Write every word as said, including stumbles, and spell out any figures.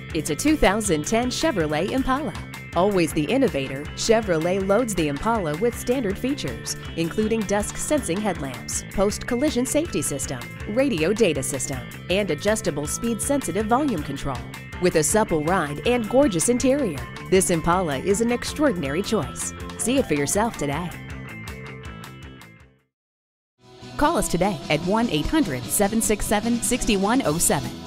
It's a two thousand ten Chevrolet Impala. Always the innovator, Chevrolet loads the Impala with standard features, including dusk sensing headlamps, post-collision safety system, radio data system, and adjustable speed-sensitive volume control. With a supple ride and gorgeous interior, this Impala is an extraordinary choice. See it for yourself today. Call us today at one eight hundred, seven six seven, six one zero seven.